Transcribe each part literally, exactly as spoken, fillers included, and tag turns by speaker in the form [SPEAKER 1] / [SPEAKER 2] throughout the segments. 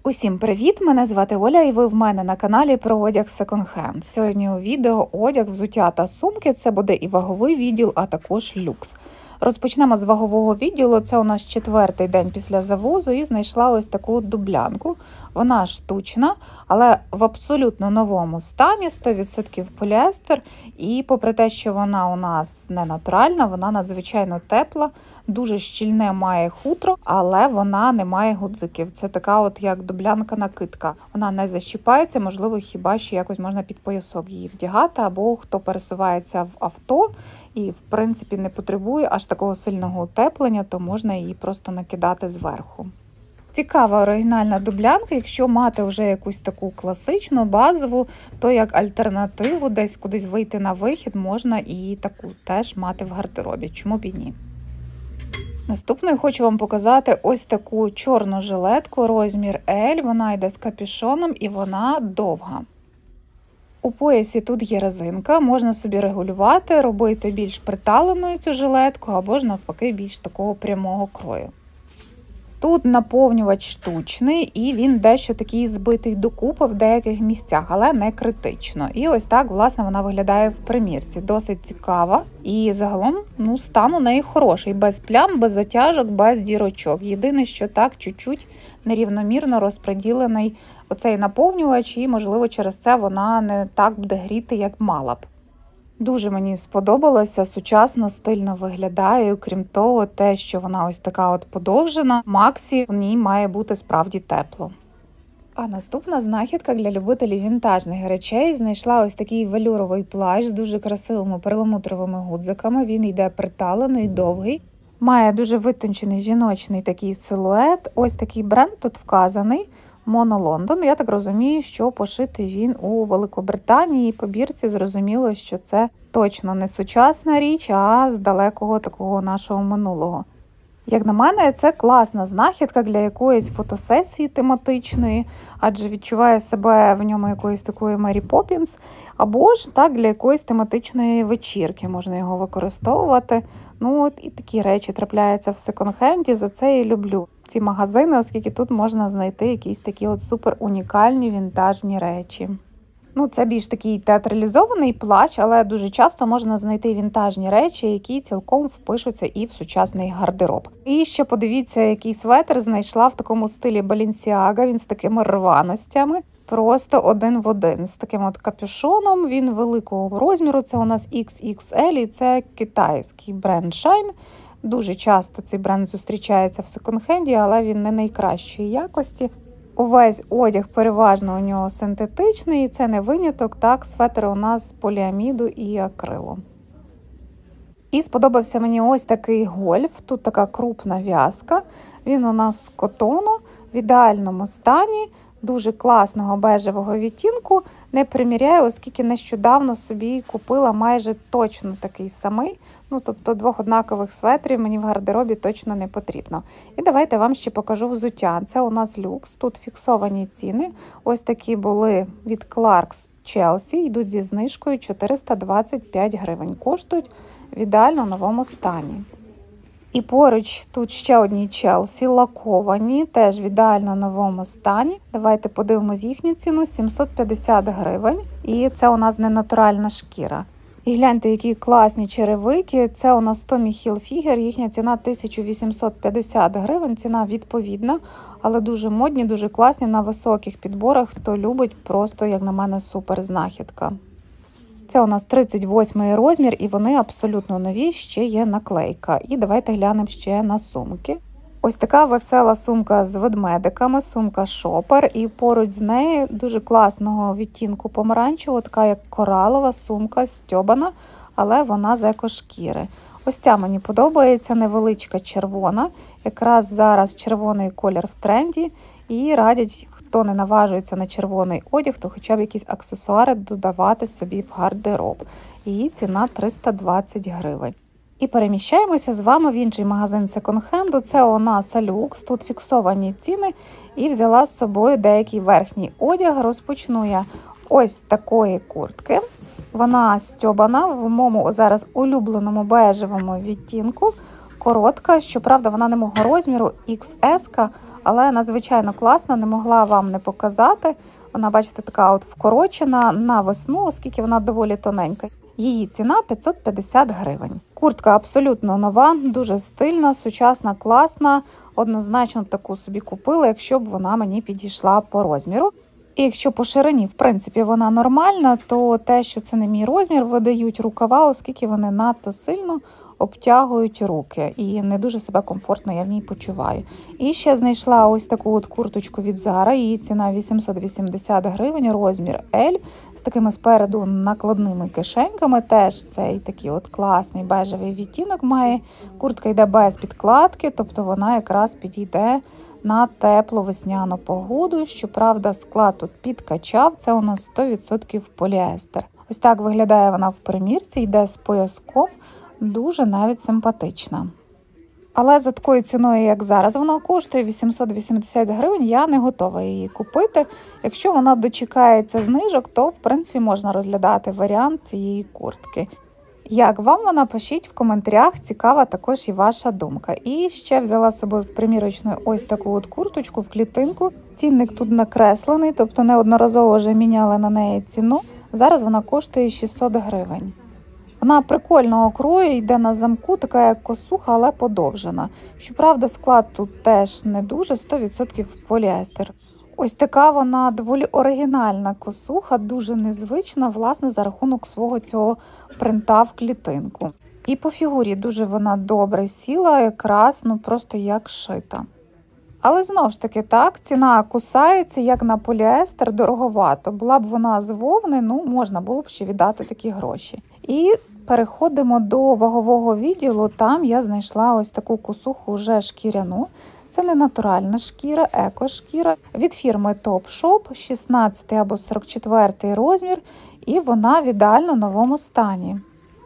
[SPEAKER 1] Усім привіт! Мене звати Оля і ви в мене на каналі про одяг секонд-хенд. Сьогодні у відео одяг, взуття та сумки. Це буде і ваговий відділ, а також люкс. Розпочнемо з вагового відділу. Це у нас четвертий день після завозу і знайшла ось таку дублянку. Вона штучна, але в абсолютно новому стані, сто відсотків поліестер. І попри те, що вона у нас не натуральна, вона надзвичайно тепла, дуже щільне має хутро, але вона не має гудзиків. Це така от як дублянка-накидка. Вона не защіпається, можливо, хіба що якось можна під поясок її вдягати, або хто пересувається в авто і, в принципі, не потребує аж такого сильного утеплення, то можна її просто накидати зверху. Цікава оригінальна дублянка, якщо мати вже якусь таку класичну, базову, то як альтернативу десь кудись вийти на вихід, можна і таку теж мати в гардеробі, чому б і ні. Наступною хочу вам показати ось таку чорну жилетку, розмір L, вона йде з капюшоном і вона довга. У поясі тут є резинка, можна собі регулювати, робити більш приталеною цю жилетку або ж навпаки більш такого прямого крою. Тут наповнювач штучний і він дещо такий збитий докупи в деяких місцях, але не критично. І ось так, власне, вона виглядає в примірці. Досить цікава і загалом ну, стан у неї хороший. Без плям, без затяжок, без дірочок. Єдине, що так чуть-чуть нерівномірно розподілений оцей наповнювач і, можливо, через це вона не так буде гріти, як мала б. Дуже мені сподобалося, сучасно, стильно виглядає, окрім того, те, що вона ось така от подовжена, максі в ній має бути справді тепло. А наступна знахідка для любителів вінтажних речей. Знайшла ось такий велюровий плащ з дуже красивими перламутровими гудзиками, він йде приталений, довгий. Має дуже витончений жіночний такий силует, ось такий бренд тут вказаний. Моно Лондон. Я так розумію, що пошитий він у Великобританії. По бірці зрозуміло, що це точно не сучасна річ, а з далекого такого нашого минулого. Як на мене, це класна знахідка для якоїсь фотосесії тематичної, адже відчуває себе в ньому якоюсь такою Мері Поппінс, або ж так для якоїсь тематичної вечірки можна його використовувати. Ну от і такі речі трапляються в секонд-хенді, за це і люблю ці магазини, оскільки тут можна знайти якісь такі от супер унікальні вінтажні речі. Ну, це більш такий театралізований плащ, але дуже часто можна знайти вінтажні речі, які цілком впишуться і в сучасний гардероб. І ще подивіться, який светр знайшла в такому стилі Balenciaga, він з такими рваностями. Просто один в один, з таким от капюшоном, він великого розміру, це у нас ікс ікс ель, і це китайський бренд Shine. Дуже часто цей бренд зустрічається в секонд-хенді, але він не найкращої якості. Увесь одяг переважно у нього синтетичний, і це не виняток, так, светр у нас з поліаміду і акрилу. І сподобався мені ось такий гольф, тут така крупна в'язка, він у нас з котону, в ідеальному стані, дуже класного бежевого відтінку, не приміряю, оскільки нещодавно собі купила майже точно такий самий, ну тобто двох однакових светрів мені в гардеробі точно не потрібно. І давайте вам ще покажу взуття. Це у нас люкс, тут фіксовані ціни, ось такі були від Clarks Chelsea, йдуть зі знижкою чотириста двадцять п'ять гривень, коштують в ідеально новому стані. І поруч тут ще одні Челсі, лаковані, теж в ідеально новому стані. Давайте подивимось їхню ціну, сімсот п'ятдесят гривень. І це у нас не натуральна шкіра. І гляньте, які класні черевики. Це у нас Tommy Hilfiger, їхня ціна тисяча вісімсот п'ятдесят гривень, ціна відповідна, але дуже модні, дуже класні на високих підборах. Хто любить, просто, як на мене, супер знахідка. Це у нас тридцять восьмий розмір, і вони абсолютно нові, ще є наклейка. І давайте глянемо ще на сумки. Ось така весела сумка з ведмедиками, сумка шопер, і поруч з нею дуже класного відтінку помаранчевого, така як коралова сумка, стьобана, але вона з екошкіри. Ось ця мені подобається, невеличка червона, якраз зараз червоний колір в тренді, і радять, хто не наважується на червоний одяг, то хоча б якісь аксесуари додавати собі в гардероб. Її ціна триста двадцять гривень. І переміщаємося з вами в інший магазин секонд-хенду. Це у нас Люкс, тут фіксовані ціни. І взяла з собою деякий верхній одяг. Розпочну я ось такої куртки. Вона стьобана в моєму зараз улюбленому бежевому відтінку. коротка, щоправда, вона не мого розміру, ікс ес, але надзвичайно класна, не могла вам не показати. Вона, бачите, така от вкорочена на весну, оскільки вона доволі тоненька. Її ціна п'ятсот п'ятдесят гривень. Куртка абсолютно нова, дуже стильна, сучасна, класна. Однозначно таку собі купила, якщо б вона мені підійшла по розміру. І якщо по ширині, в принципі, вона нормальна, то те, що це не мій розмір, видають рукава, оскільки вони надто сильно обтягують руки. І не дуже себе комфортно я в ній почуваю. І ще знайшла ось таку от курточку від Zara. Її ціна вісімсот вісімдесят гривень, розмір L, з такими спереду накладними кишеньками. Теж цей такий от класний бежевий відтінок має. Куртка йде без підкладки, тобто вона якраз підійде на теплу весняну погоду. Щоправда, склад тут підкачав, це у нас сто відсотків поліестер. Ось так виглядає вона в примірці, йде з пояском, дуже навіть симпатична. Але за такою ціною, як зараз вона коштує вісімсот вісімдесят гривень, я не готова її купити. Якщо вона дочекається знижок, то в принципі можна розглядати варіант цієї куртки. Як вам вона, пишіть в коментарях, цікава також і ваша думка. І ще взяла з собою в примірочну ось таку от курточку в клітинку. Цінник тут накреслений, тобто неодноразово вже міняли на неї ціну. Зараз вона коштує шістсот гривень. Вона прикольного крою, йде на замку, така як косуха, але подовжена. Щоправда, склад тут теж не дуже, сто відсотків поліестер. Ось така вона доволі оригінальна косуха, дуже незвична, власне, за рахунок свого цього принта в клітинку. І по фігурі дуже вона добре сіла, якраз, ну просто як шита. Але знову ж таки, так, ціна кусається, як на поліестер, дороговато. Була б вона з вовни, ну, можна було б ще віддати такі гроші. І переходимо до вагового відділу. Там я знайшла ось таку косуху вже шкіряну. Це не натуральна шкіра, еко-шкіра. Від фірми Topshop, шістнадцятий або сорок четвертий розмір. І вона в ідеально новому стані.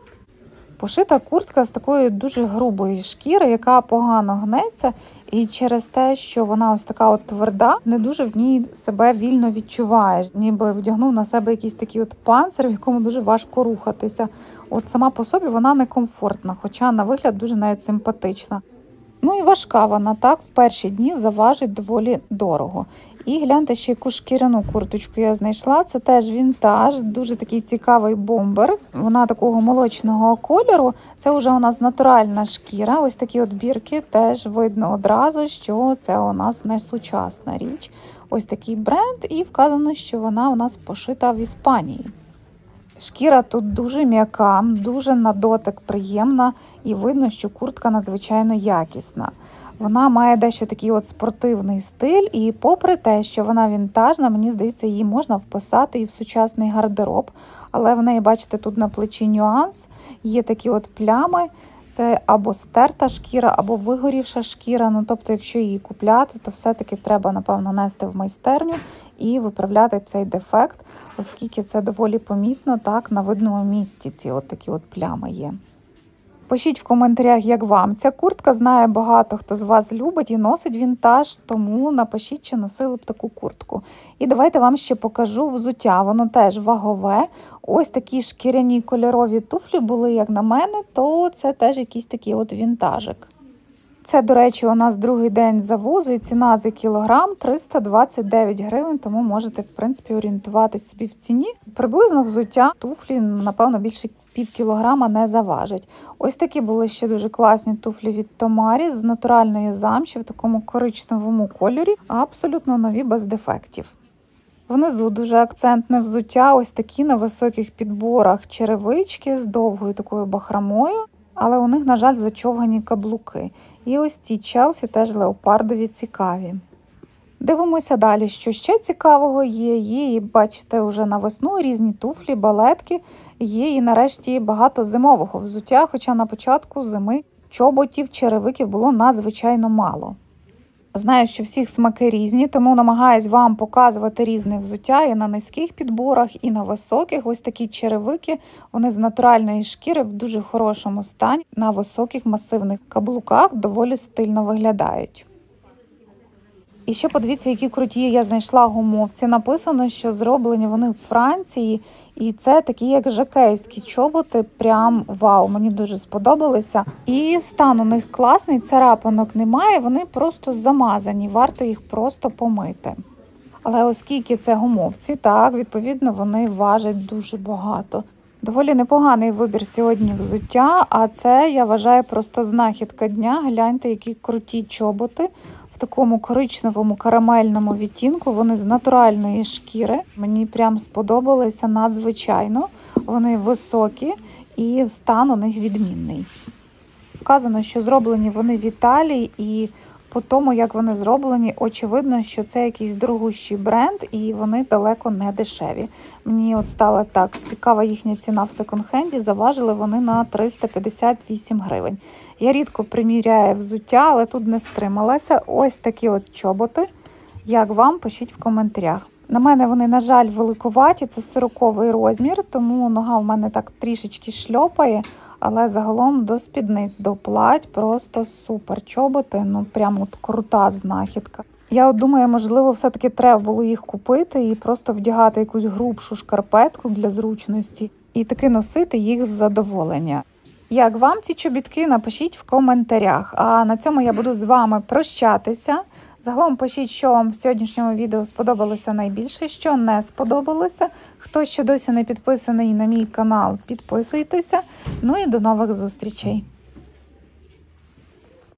[SPEAKER 1] Пошита куртка з такої дуже грубої шкіри, яка погано гнеться. І через те, що вона ось така от тверда, не дуже в ній себе вільно відчуваєш. Ніби вдягнув на себе якийсь такий от панцир, в якому дуже важко рухатися. От сама по собі вона некомфортна, хоча на вигляд дуже навіть симпатична. Ну і важка вона, так, в перші дні заважить доволі дорого. І гляньте, ще яку шкіряну курточку я знайшла. Це теж вінтаж, дуже такий цікавий бомбер. Вона такого молочного кольору. Це вже у нас натуральна шкіра. Ось такі от бірки теж видно одразу, що це у нас не сучасна річ. Ось такий бренд, і вказано, що вона у нас пошита в Іспанії. Шкіра тут дуже м'яка, дуже на дотик приємна і видно, що куртка надзвичайно якісна. Вона має дещо такий от спортивний стиль і попри те, що вона вінтажна, мені здається, її можна вписати і в сучасний гардероб. Але в неї, бачите, тут на плечі нюанс, є такі от плями. Це або стерта шкіра, або вигорівша шкіра. Ну, тобто, якщо її купляти, то все-таки треба, напевно, нести в майстерню і виправляти цей дефект, оскільки це доволі помітно, так, на видному місці ці от такі от плями є. Пишіть в коментарях, як вам ця куртка. Знаю, багато хто з вас любить і носить вінтаж, тому напишіть, чи носили б таку куртку. І давайте вам ще покажу взуття. Воно теж вагове. Ось такі шкіряні кольорові туфлі були, як на мене, то це теж якийсь такий от вінтажик. Це, до речі, у нас другий день завозу і ціна за кілограм триста двадцять дев'ять гривень, тому можете, в принципі, орієнтуватись собі в ціні. Приблизно взуття туфлі, напевно, більше пів кілограма не заважить. Ось такі були ще дуже класні туфлі від Томарі з натуральної замші в такому коричневому кольорі, абсолютно нові, без дефектів. Внизу дуже акцентне взуття, ось такі на високих підборах черевички з довгою такою бахромою. Але у них, на жаль, зачовгані каблуки. І ось ці Челсі теж леопардові цікаві. Дивимося далі, що ще цікавого є. Є, і бачите, вже на весну різні туфлі, балетки. Є і нарешті багато зимового взуття, хоча на початку зими чоботів, черевиків було надзвичайно мало. Знаю, що всіх смаки різні, тому намагаюсь вам показувати різне взуття і на низьких підборах, і на високих. Ось такі черевики, вони з натуральної шкіри в дуже хорошому стані. На високих масивних каблуках доволі стильно виглядають. І ще подивіться, які круті я знайшла гумовці. Написано, що зроблені вони в Франції. І це такі, як жакейські чоботи. Прям вау, мені дуже сподобалися. І стан у них класний, царапинок немає, вони просто замазані, варто їх просто помити. Але оскільки це гумовці, так, відповідно, вони важать дуже багато. Доволі непоганий вибір сьогодні взуття, а це, я вважаю, просто знахідка дня. Гляньте, які круті чоботи. В такому коричневому карамельному відтінку, вони з натуральної шкіри. Мені прям сподобалися надзвичайно. Вони високі і стан у них відмінний. Вказано, що зроблені вони в Італії, і по тому, як вони зроблені, очевидно, що це якийсь дорогущий бренд і вони далеко не дешеві. Мені от стала так цікава їхня ціна в секонд-хенді, заважили вони на триста п'ятдесят вісім гривень. Я рідко приміряю взуття, але тут не стрималася. Ось такі от чоботи. Як вам? Пишіть в коментарях. На мене вони, на жаль, великуваті, це сороковий розмір, тому нога в мене так трішечки шльопає, але загалом до спідниць, до плать просто супер чоботи, ну прям от крута знахідка. Я от думаю, можливо, все-таки треба було їх купити і просто вдягати якусь грубшу шкарпетку для зручності і таки носити їх з задоволення. Як вам ці чобітки, напишіть в коментарях. А на цьому я буду з вами прощатися. Загалом пишіть, що вам в сьогоднішньому відео сподобалося найбільше, що не сподобалося. Хто ще досі не підписаний на мій канал, підписуйтеся. Ну і до нових зустрічей!